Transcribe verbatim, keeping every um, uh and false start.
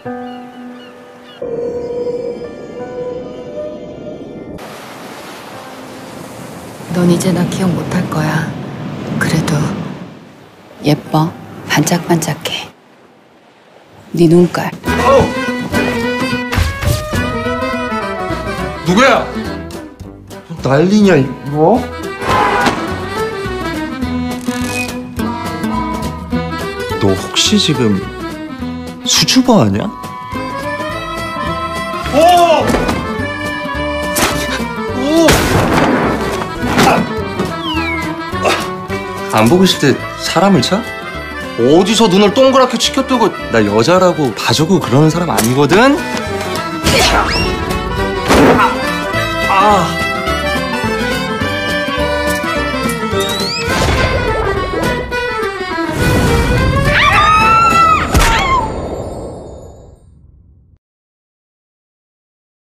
넌 이제 나 기억 못할 거야. 그래도 예뻐. 반짝반짝해. 네 눈깔. 어! 누구야? 난리냐 이거? 너 혹시 지금 수줍어 하냐? 오! 오! 안 보고 있을 때 사람을 차? 어디서 눈을 동그랗게 치켜뜨고 나 여자라고 봐주고 그러는 사람 아니거든? 아!